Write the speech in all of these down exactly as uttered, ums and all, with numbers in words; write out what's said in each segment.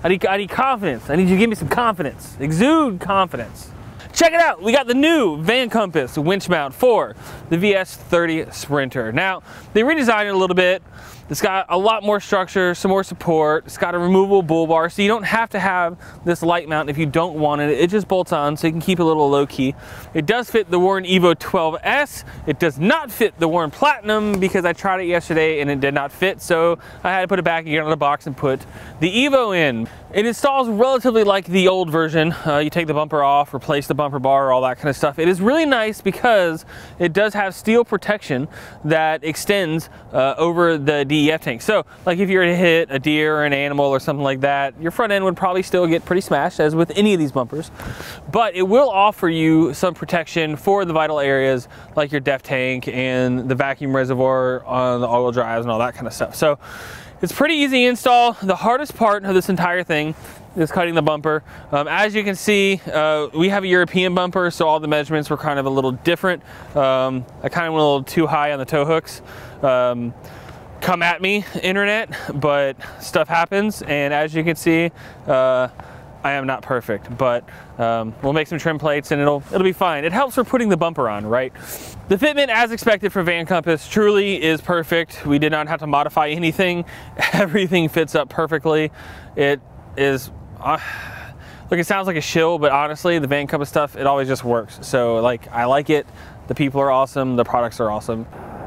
I need, I need confidence. I need you to give me some confidence. Exude confidence. Check it out, we got the new Van Compass winch mount for the V S thirty Sprinter. Now, they redesigned it a little bit. It's got a lot more structure, some more support. It's got a removable bull bar, so you don't have to have this light mount if you don't want it. It just bolts on, so you can keep it a little low key. It does fit the Warn EVO twelve S. It does not fit the Warn Platinum because I tried it yesterday and it did not fit, so I had to put it back again on the box and put the EVO in. It installs relatively like the old version. Uh, you take the bumper off, replace the bumper bar, all that kind of stuff. It is really nice because it does have steel protection that extends uh, over the D E F tank. So, like if you were to hit a deer or an animal or something like that, your front end would probably still get pretty smashed, as with any of these bumpers. But it will offer you some protection for the vital areas like your def tank and the vacuum reservoir on the all-wheel drives and all that kind of stuff. So, it's pretty easy install. The hardest part of this entire thing is cutting the bumper. Um, as you can see, uh, we have a European bumper, so all the measurements were kind of a little different. Um, I kind of went a little too high on the tow hooks. Um, come at me, internet, but stuff happens, and as you can see, uh, I am not perfect, but um, we'll make some trim plates and it'll it'll be fine. It helps for putting the bumper on, right? The fitment, as expected for Van Compass, truly is perfect. We did not have to modify anything. Everything fits up perfectly. It is, uh, look, it sounds like a shill, but honestly, the Van Compass stuff, it always just works. So, like, I like it. The people are awesome. The products are awesome.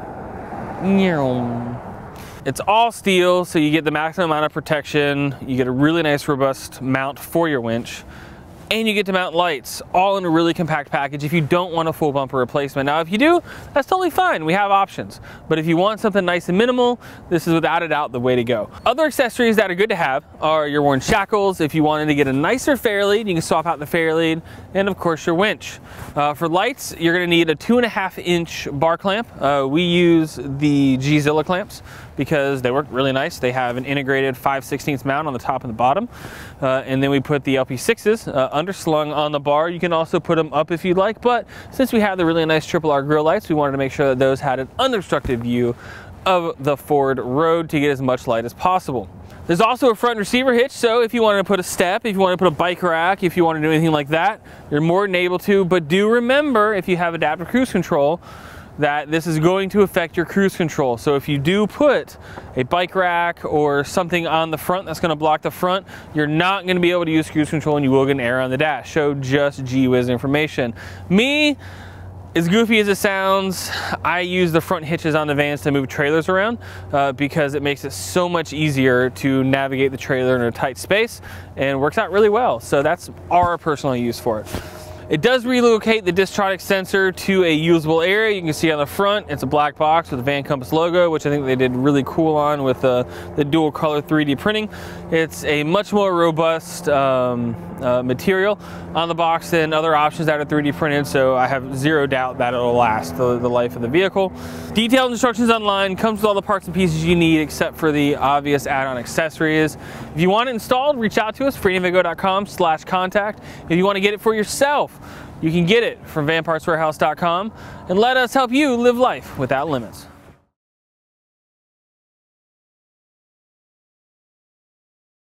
It's all steel, so you get the maximum amount of protection. You get a really nice, robust mount for your winch. And you get to mount lights, all in a really compact package if you don't want a full bumper replacement. Now, if you do, that's totally fine. We have options. But if you want something nice and minimal, this is without a doubt the way to go. Other accessories that are good to have are your Warn shackles. If you wanted to get a nicer fairlead, you can swap out the fairlead, and of course your winch. Uh, for lights, you're gonna need a two and a half inch bar clamp. Uh, we use the G-Zilla clamps because they work really nice. They have an integrated five sixteenths mount on the top and the bottom. Uh, and then we put the L P sixes uh, underslung on the bar. You can also put them up if you'd like, but since we have the really nice triple R grill lights, we wanted to make sure that those had an unobstructed view of the forward road to get as much light as possible. There's also a front receiver hitch, so if you wanted to put a step, if you want to put a bike rack, if you want to do anything like that, you're more than able to, but do remember, if you have adaptive cruise control, that this is going to affect your cruise control. So if you do put a bike rack or something on the front that's gonna block the front, you're not gonna be able to use cruise control and you will get an error on the dash. So just gee whiz information. Me, as goofy as it sounds, I use the front hitches on the vans to move trailers around uh, because it makes it so much easier to navigate the trailer in a tight space and works out really well. So that's our personal use for it. It does relocate the Distronic sensor to a usable area. You can see on the front, it's a black box with the Van Compass logo, which I think they did really cool on with uh, the dual color three D printing. It's a much more robust um, uh, material on the box than other options that are three D printed, so I have zero doubt that it'll last the, the life of the vehicle. Detailed instructions online, comes with all the parts and pieces you need except for the obvious add-on accessories. If you want it installed, reach out to us, free navigo dot com slash contact. If you want to get it for yourself, you can get it from van parts warehouse dot com, and let us help you live life without limits.